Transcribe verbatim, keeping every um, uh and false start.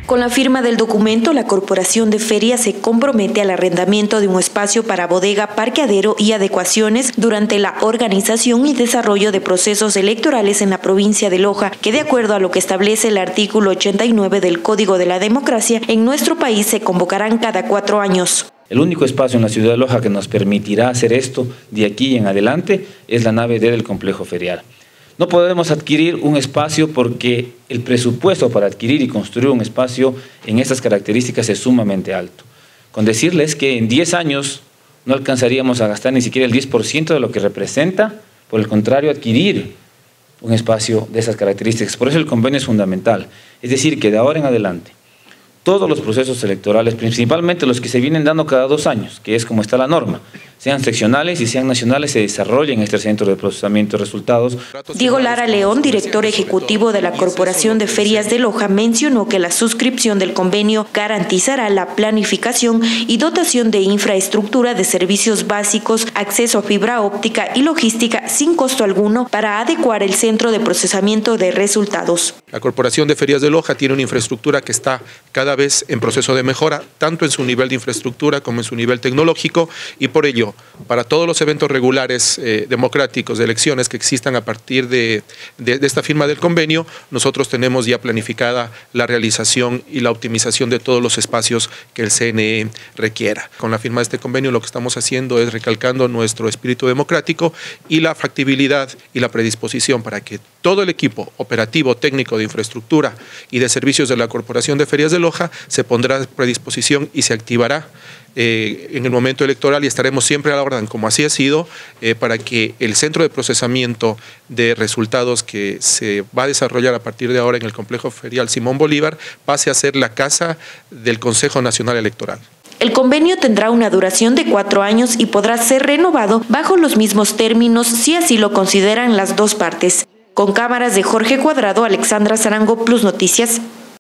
Con la firma del documento, la Corporación de Ferias se compromete al arrendamiento de un espacio para bodega, parqueadero y adecuaciones durante la organización y desarrollo de procesos electorales en la provincia de Loja, que de acuerdo a lo que establece el artículo ochenta y nueve del Código de la Democracia, en nuestro país se convocarán cada cuatro años. El único espacio en la ciudad de Loja que nos permitirá hacer esto de aquí en adelante es la nave D del complejo ferial. No podemos adquirir un espacio porque el presupuesto para adquirir y construir un espacio en estas características es sumamente alto. Con decirles que en diez años no alcanzaríamos a gastar ni siquiera el diez por ciento de lo que representa, por el contrario, adquirir un espacio de esas características. Por eso el convenio es fundamental. Es decir, que de ahora en adelante, todos los procesos electorales, principalmente los que se vienen dando cada dos años, que es como está la norma, sean seccionales y sean nacionales, se desarrollen en este centro de procesamiento de resultados. Diego Lara León, director ejecutivo de la Corporación de Ferias de Loja, mencionó que la suscripción del convenio garantizará la planificación y dotación de infraestructura de servicios básicos, acceso a fibra óptica y logística sin costo alguno para adecuar el centro de procesamiento de resultados. La Corporación de Ferias de Loja tiene una infraestructura que está cada vez en proceso de mejora, tanto en su nivel de infraestructura como en su nivel tecnológico, y por ello, para todos los eventos regulares eh, democráticos de elecciones que existan a partir de, de, de esta firma del convenio, nosotros tenemos ya planificada la realización y la optimización de todos los espacios que el C N E requiera. Con la firma de este convenio lo que estamos haciendo es recalcando nuestro espíritu democrático y la factibilidad y la predisposición para que todo el equipo operativo, técnico, de infraestructura y de servicios de la Corporación de Ferias de Loja se pondrá a predisposición y se activará Eh, en el momento electoral y estaremos siempre a la orden, como así ha sido, eh, para que el centro de procesamiento de resultados que se va a desarrollar a partir de ahora en el complejo ferial Simón Bolívar pase a ser la casa del Consejo Nacional Electoral. El convenio tendrá una duración de cuatro años y podrá ser renovado bajo los mismos términos si así lo consideran las dos partes. Con cámaras de Jorge Cuadrado, Alexandra Zarango, Plus Noticias.